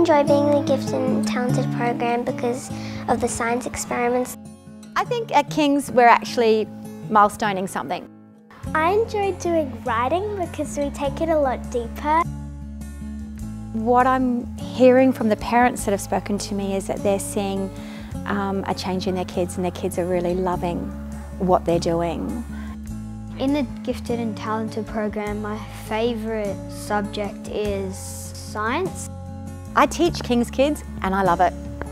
enjoy being in the Gifted and Talented program because of the science experiments. I think at King's we're actually milestoning something. I enjoy doing writing because we take it a lot deeper. What I'm hearing from the parents that have spoken to me is that they're seeing a change in their kids, and their kids are really loving what they're doing. In the Gifted and Talented program, my favourite subject is science. I teach King's kids and I love it.